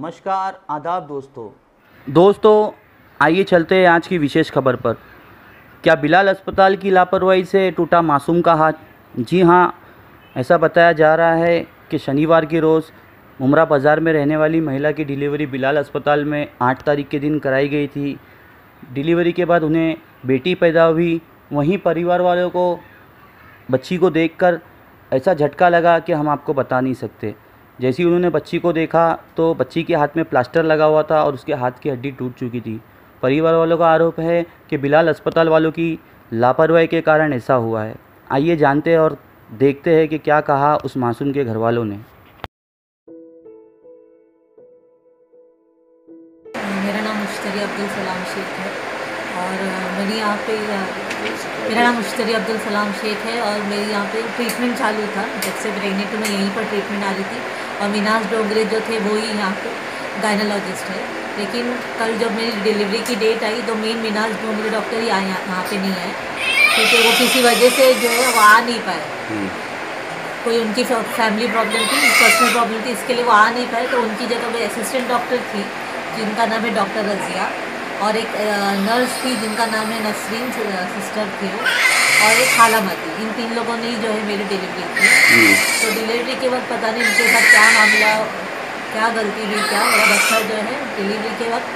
नमस्कार आदाब दोस्तों आइए चलते हैं आज की विशेष खबर पर। क्या बिलाल अस्पताल की लापरवाही से टूटा मासूम का हाथ? जी हाँ, ऐसा बताया जा रहा है कि शनिवार के रोज़ मुमरा बाज़ार में रहने वाली महिला की डिलीवरी बिलाल अस्पताल में 8 तारीख के दिन कराई गई थी। डिलीवरी के बाद उन्हें बेटी पैदा हुई। वहीं परिवार वालों को बच्ची को देखकर ऐसा झटका लगा कि हम आपको बता नहीं सकते। जैसे ही उन्होंने बच्ची को देखा तो बच्ची के हाथ में प्लास्टर लगा हुआ था और उसके हाथ की हड्डी टूट चुकी थी। परिवार वालों का आरोप है कि बिलाल अस्पताल वालों की लापरवाही के कारण ऐसा हुआ है। आइए जानते हैं और देखते हैं कि क्या कहा उस मासूम के घर वालों ने। मेरा नाम मुश्तरी अब्दुल सलाम शेख है और मेरी यहाँ पे मेरा नाम मुश्तरी अब्दुल सलाम शेख है और मेरी यहाँ पे ट्रीटमेंट चालू था। जब से प्रेगनेंट हूँ मैं यहीं पर ट्रीटमेंट आ रही थी और मिनाज डोगरे जो थे वो ही यहाँ पे गायनोलॉजिस्ट है। लेकिन कल जब मेरी डिलीवरी की डेट आई तो मेन मिनाज डोगरे डॉक्टर ही आए यहाँ पे नहीं आए, क्योंकि वो किसी वजह से जो है वो आ नहीं पाए। कोई उनकी फैमिली प्रॉब्लम थी, पर्सनल प्रॉब्लम थी, इसके लिए वो आ नहीं पाए। तो उनकी जगह पे असिस्टेंट डॉक्टर थी जिनका नाम है डॉक्टर रज़िया और एक नर्स थी जिनका नाम है नसरीन सिस्टर थी वो, और एक खालामती। इन 3 लोगों ने ही जो है मेरी डिलीवरी की। तो डिलीवरी के वक्त पता नहीं उनके साथ क्या मामला, क्या गलती हुई, क्या मेरा बच्चा जो है डिलीवरी के वक्त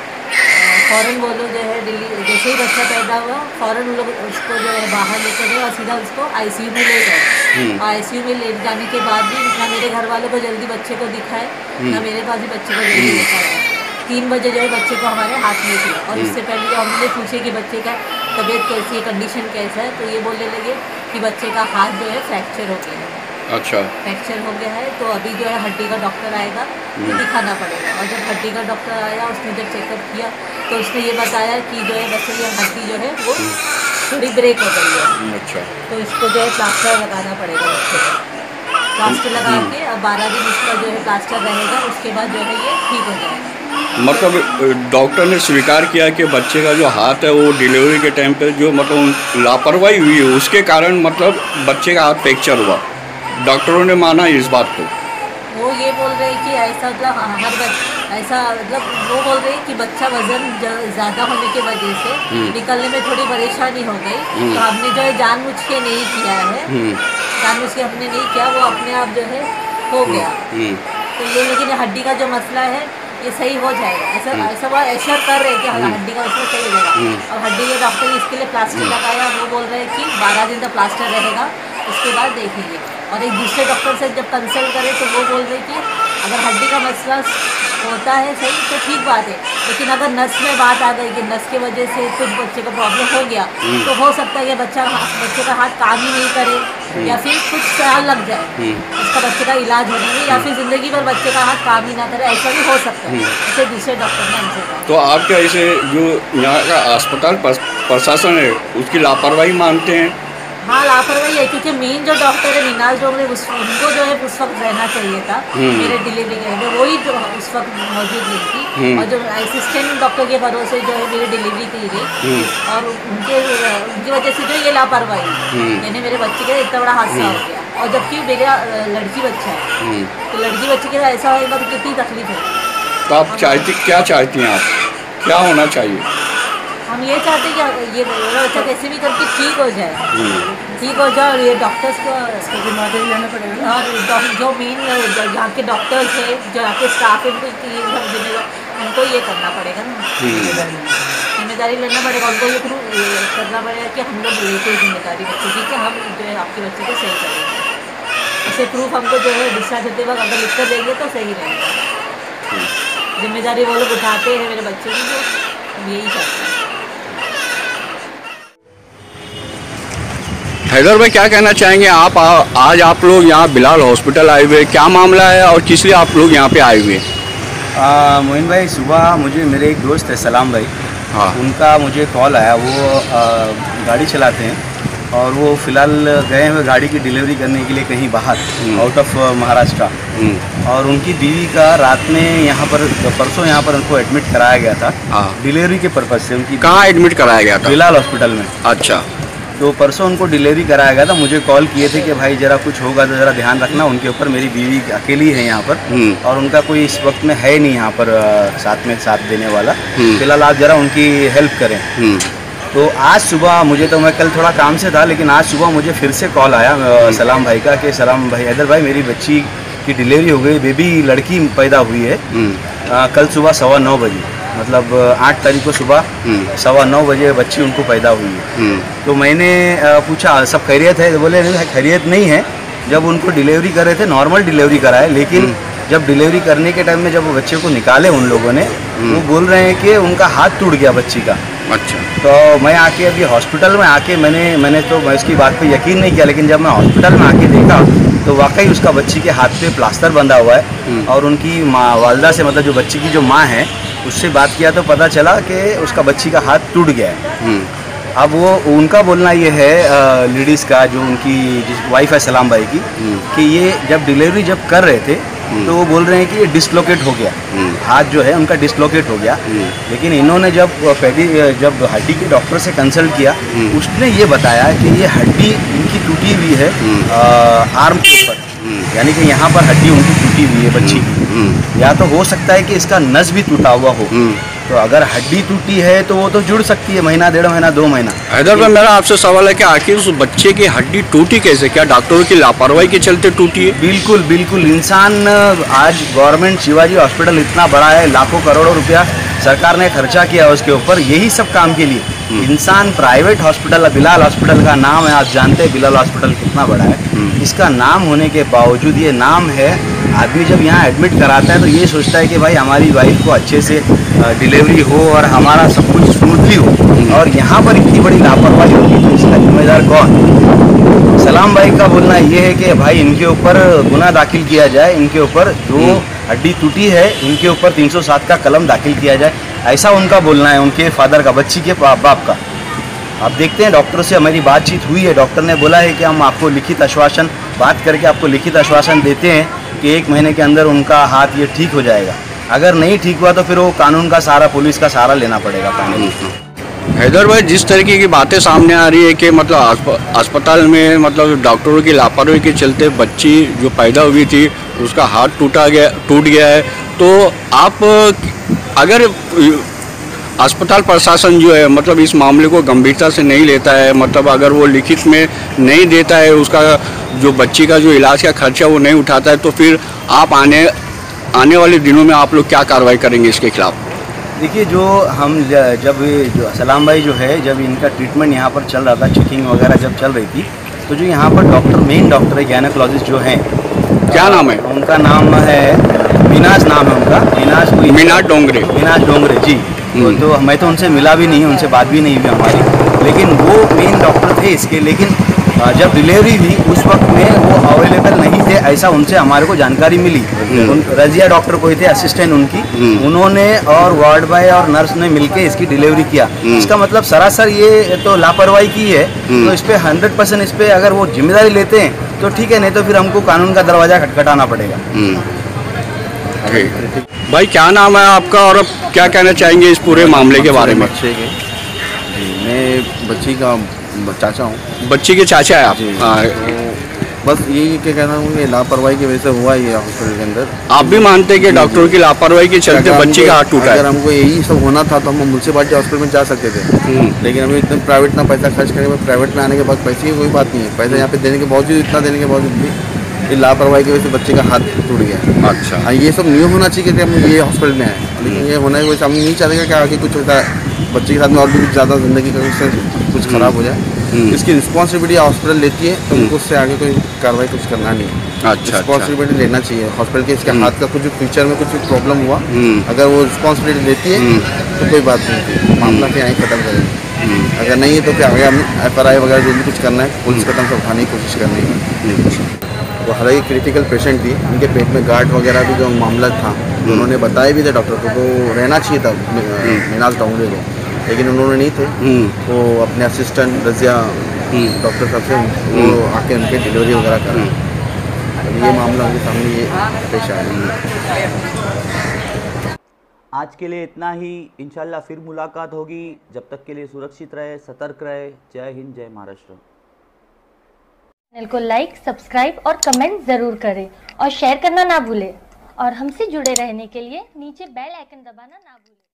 फ़ौरन वो लोग जो है जैसे ही बच्चा पैदा हुआ फ़ौरन उन लोग उसको जो है बाहर लेकर गए और सीधा उसको ICU में ले गए। और ICU में ले जाने के बाद भी ना मेरे घर वालों को जल्दी बच्चे को दिखाए ना मेरे पास भी बच्चे को जल्दी लेकर आए। 3 बजे जो है बच्चे को हमारे हाथ में दिया और इससे पहले जो हमने पूछे कि बच्चे का तबीयत कैसी है, कंडीशन कैसा है, तो ये बोलने लगे कि बच्चे का हाथ जो है फ्रैक्चर हो गया है। अच्छा, फ्रैक्चर हो गया है तो अभी जो है हड्डी का डॉक्टर आएगा तो दिखाना पड़ेगा। और जब हड्डी का डॉक्टर आया उसने जब चेकअप किया तो उसने ये बताया कि जो है बच्चे की हड्डी जो है वो थोड़ी ब्रेक हो गई है। अच्छा, तो इसको जो है प्लास्टर लगाना पड़ेगा बच्चे को। प्लास्टर लगा के अब 12 दिन इसका जो है प्लास्टर रहेगा, उसके बाद जो है ये ठीक हो जाएगा। मतलब डॉक्टर ने स्वीकार किया कि बच्चे का जो हाथ है वो डिलीवरी के टाइम पे जो मतलब लापरवाही हुई है उसके कारण मतलब बच्चे का हाथ फ्रैक्चर हुआ। डॉक्टरों ने माना इस बात को। वो ये बोल रहे हैं कि ऐसा मतलब ऐसा मतलब वो बोल रहे हैं कि बच्चा वजन ज़्यादा होने की वजह से निकलने में थोड़ी परेशानी हो गई। तो हमने जो है जानबूझ के नहीं किया है, जानबूझ के हमने नहीं किया, वो अपने आप जो है हो गया। तो ये लेकिन हड्डी का जो मसला है ये सही हो जाएगा, ऐसा वो ऐसा कर रहे हैं कि हड्डी का मसला सही हो जाएगा। और हड्डी के डॉक्टर ने इसके लिए प्लास्टर लगाया, वो बोल रहे हैं कि 12 दिन का प्लास्टर रहेगा, उसके बाद देखेंगे। और एक दूसरे डॉक्टर से जब कंसल्ट करें तो वो बोल रहे हैं कि अगर हड्डी का मसला होता है सही तो ठीक बात है, लेकिन अगर नस में बात आ गई कि नस की वजह से कुछ बच्चे को प्रॉब्लम हो गया तो हो सकता है कि बच्चे का हाथ काम ही नहीं करे या फिर कुछ साल लग जाए उसका बच्चे का इलाज होने में, या फिर ज़िंदगी भर बच्चे का हाथ काम ही ना करे, ऐसा भी हो सकता है। इसे दूसरे डॉक्टर ने हमसे कहा। तो आप क्या इसे जो यहाँ का अस्पताल प्रशासन है उसकी लापरवाही मानते हैं? हाँ, लापरवाही है, क्योंकि मेन जो डॉक्टर है मिनाज डोगरे उनको जो है उस वक्त रहना चाहिए था मेरे डिलीवरी के लिए, वही जो उस वक्त मौजूद नहीं थी। और जो असिस्टेंट डॉक्टर के भरोसे जो है मेरी डिलीवरी की गई और उनकी वजह से जो ये लापरवाही यानी मेरे बच्चे का इतना बड़ा हादसा हो गया। और जबकि मेरा लड़की बच्चा है तो लड़की बच्चे के साथ ऐसा होगा तो कितनी तकलीफ है। तो आप क्या चाहती हैं, आप क्या होना चाहिए? हम ये चाहते हैं कि ये मेरा बच्चा कैसे भी करके ठीक हो जाए और ये डॉक्टर्स को जिम्मेदारी लेना पड़ेगा। और जो मेन यहाँ के डॉक्टर्स है, जो यहाँ के स्टाफ है, उनको ये करना पड़ेगा ना, जिम्मेदारी लेना पड़ेगा। उनको ये करना पड़ेगा कि हम लोग लेते जिम्मेदारी बच्चे की, कि हम जो है आपके बच्चे को सही करेंगे। ऐसे प्रूफ हमको जो है डिस्चार्ज होते वक्त अगर लिख कर देंगे तो सही रहेगा। जिम्मेदारी वो लोग उठाते हैं मेरे बच्चे की, जो हम यही चाहते हैं। हैदर भाई, क्या कहना चाहेंगे आप? आज आप लोग यहाँ बिलाल हॉस्पिटल आए हुए, क्या मामला है और किस लिए आप लोग यहाँ पे आए हुए? मोइन भाई, सुबह मुझे मेरे एक दोस्त है सलाम भाई, हाँ, उनका मुझे कॉल आया। वो गाड़ी चलाते हैं और वो फ़िलहाल गए हुए गाड़ी की डिलीवरी करने के लिए कहीं बाहर आउट ऑफ महाराष्ट्र। और उनकी बीवी का रात में यहाँ पर परसों यहाँ पर उनको एडमिट कराया गया था डिलीवरी के पर्पज़ से। उनकी कहाँ एडमिट कराया गया था? बिलाल हॉस्पिटल में। अच्छा। तो परसों उनको डिलीवरी कराया गया था। मुझे कॉल किए थे कि भाई ज़रा कुछ होगा तो ज़रा ध्यान रखना उनके ऊपर। मेरी बीवी अकेली है यहाँ पर और उनका कोई इस वक्त में है नहीं यहाँ पर साथ में साथ देने वाला। फिलहाल आप ज़रा उनकी हेल्प करें। तो आज सुबह मुझे, तो मैं कल थोड़ा काम से था, लेकिन आज सुबह मुझे फिर से कॉल आया सलाम भाई का कि सलाम भाई, हैदर भाई, मेरी बच्ची की डिलीवरी हो गई, बेबी लड़की पैदा हुई है कल सुबह 9:15 बजे, मतलब 8 तारीख को सुबह 9:15 बजे बच्ची उनको पैदा हुई है। तो मैंने पूछा सब खैरियत है? तो बोले नहीं खैरियत नहीं है। जब उनको डिलीवरी कर रहे थे नॉर्मल डिलीवरी कराए, लेकिन जब डिलीवरी करने के टाइम में जब वो बच्चे को निकाले उन लोगों ने, वो बोल रहे हैं कि उनका हाथ टूट गया बच्ची का। अच्छा। तो मैं आके अभी हॉस्पिटल में आके मैं इसकी बात पे यकीन नहीं किया, लेकिन जब मैं हॉस्पिटल में आके देखा तो वाकई उसका बच्ची के हाथ पे प्लास्टर बंधा हुआ है। और उनकी माँ वालदा से, मतलब जो बच्ची की जो माँ है, उससे बात किया तो पता चला कि उसका बच्ची का हाथ टूट गया है। अब वो उनका बोलना ये है लेडीज़ का, जो उनकी वाइफ है सलाम भाई की, कि ये जब डिलीवरी जब कर रहे थे तो वो बोल रहे हैं कि ये डिसलोकेट हो गया, हाथ जो है उनका डिसलोकेट हो गया। लेकिन इन्होंने जब हड्डी के डॉक्टर से कंसल्ट किया, उसने ये बताया कि ये हड्डी इनकी टूटी हुई है आर्म के ऊपर, यानी कि यहाँ पर हड्डी उनकी टूटी हुई है बच्ची की। या तो हो सकता है कि इसका नस भी टूटा हुआ हो। तो अगर हड्डी टूटी है तो वो तो जुड़ सकती है, महीना 1.5 महीना 2 महीना। हैदर भाई, मेरा आपसे सवाल है कि आखिर उस बच्चे की हड्डी टूटी कैसे? क्या डॉक्टरों की लापरवाही के चलते टूटी है? बिल्कुल बिल्कुल। इंसान, आज गवर्नमेंट शिवाजी हॉस्पिटल इतना बड़ा है, लाखों करोड़ों रुपया सरकार ने खर्चा किया उसके ऊपर, यही सब काम के लिए। इंसान प्राइवेट हॉस्पिटल, बिलाल हॉस्पिटल का नाम है, आप जानते हैं बिलाल हॉस्पिटल कितना बड़ा है। इसका नाम होने के बावजूद, ये नाम है, आदमी जब यहाँ एडमिट कराता है तो ये सोचता है कि भाई हमारी वाइफ को अच्छे से डिलीवरी हो और हमारा सब कुछ स्मूथली हो, और यहाँ पर इतनी बड़ी लापरवाही होगी तो इसका जिम्मेदार कौन? सलाम भाई का बोलना ये है कि भाई इनके ऊपर गुनाह दाखिल किया जाए, इनके ऊपर जो हड्डी टूटी है इनके ऊपर 307 का कलम दाखिल किया जाए, ऐसा उनका बोलना है, उनके फादर का, बच्ची के बाप का। आप देखते हैं डॉक्टर से हमारी बातचीत हुई है, डॉक्टर ने बोला है कि हम आपको लिखित आश्वासन, बात करके आपको लिखित आश्वासन देते हैं कि 1 महीने के अंदर उनका हाथ ये ठीक हो जाएगा। अगर नहीं ठीक हुआ तो फिर वो कानून का सहारा, पुलिस का सहारा लेना पड़ेगा कानून। हैदर भाई, जिस तरीके की बातें सामने आ रही है कि मतलब अस्पताल में मतलब डॉक्टरों की लापरवाही के चलते बच्ची जो पैदा हुई थी उसका हाथ टूट गया है, तो आप अगर अस्पताल प्रशासन जो है मतलब इस मामले को गंभीरता से नहीं लेता है, मतलब अगर वो लिखित में नहीं देता है, उसका जो बच्ची का जो इलाज का खर्चा वो नहीं उठाता है, तो फिर आप आने वाले दिनों में आप लोग क्या कार्रवाई करेंगे इसके खिलाफ? देखिए, जो सलाम भाई जो है, जब इनका ट्रीटमेंट यहाँ पर चल रहा था, चेकिंग वगैरह जब चल रही थी, तो जो यहाँ पर मेन डॉक्टर है, गायनेकोलॉजिस्ट जो हैं, क्या नाम है उनका? नाम है मीनाज, नाम है उनका, मीनाज डोंगरे जी। तो मैं तो उनसे मिला भी नहीं, उनसे बात भी नहीं हुई हमारी, लेकिन वो मेन डॉक्टर थे इसके। लेकिन जब डिलीवरी हुई उस वक्त में वो अवेलेबल नहीं थे, ऐसा उनसे हमारे को जानकारी मिली। रजिया डॉक्टर कोई थे, असिस्टेंट उनकी, उन्होंने और वार्ड बॉय और नर्स ने मिलके इसकी डिलीवरी किया। इसका मतलब सरासर ये तो लापरवाही की है। तो इस पर 100% इस पर अगर वो जिम्मेदारी लेते हैं तो ठीक है, नहीं तो फिर हमको कानून का दरवाजा खटखटाना पड़ेगा। भाई, क्या नाम है आपका और क्या कहना चाहेंगे इस पूरे मामले के बारे में? जी, मैं बच्ची का चाचा हूँ। बच्ची के चाचा है आप? तो बस यही क्या कहना हूँ कि लापरवाही की वजह से हुआ ये हॉस्पिटल के अंदर। आप भी मानते हैं कि डॉक्टरों की लापरवाही के चलते बच्ची का हाथ टूटा है? अगर हमको यही सब होना था तो हम म्यूनसिपालिटी हॉस्पिटल में जा सकते थे, लेकिन हमें एकदम प्राइवेट ना पैसा खर्च करेंगे। प्राइवेट में आने के बाद पैसे की कोई बात नहीं है, पैसा यहाँ पे देने के बावजूद, इतना देने के बावजूद भी ये लापरवाही की वजह से बच्चे का हाथ टूट गया। अच्छा। हाँ, ये सब नहीं होना चाहिए कि हम ये हॉस्पिटल में आए, लेकिन ये होना है वैसे हम नहीं चाहते कि आगे कुछ होता है बच्चे के साथ में और भी कुछ ज़्यादा ज़िंदगी का कुछ ख़राब हो जाए। इसकी रिस्पॉन्सिबिलिटी हॉस्पिटल लेती है, तो उनको उससे आगे कोई कार्रवाई कुछ करना नहीं है। अच्छा, रिस्पॉन्सिबिलिटी लेना चाहिए हॉस्पिटल के। इसके हाथ का कुछ फ्यूचर में कुछ प्रॉब्लम हुआ, अगर वो रिस्पॉन्सिबिलिटी लेती है तो कोई बात नहीं, मामला के यहीं ख़त्म करेंगे। अगर नहीं है तो फिर आगे हम FRI वगैरह जो भी कुछ करना है पुलिस कदम से उठाने की कोशिश करनी है। वो हालांकि क्रिटिकल पेशेंट थी, उनके पेट में गांठ वगैरह भी जो मामला था, उन्होंने बताया भी थे डॉक्टर को, तो रहना चाहिए था मीनाज डोंगरे को, लेकिन उन्होंने नहीं थे। वो अपने असिस्टेंट रजिया डॉक्टर साहब से वो आके उनके डिलीवरी वगैरह करा। ये मामला उनके सामने ये पेश आया। आज के लिए इतना ही, इंशाल्लाह फिर मुलाकात होगी। जब तक के लिए सुरक्षित रहे, सतर्क रहे। जय हिंद, जय महाराष्ट्र। चैनल को लाइक, सब्सक्राइब और कमेंट ज़रूर करें और शेयर करना ना भूलें। और हमसे जुड़े रहने के लिए नीचे बेल आइकन दबाना ना भूलें।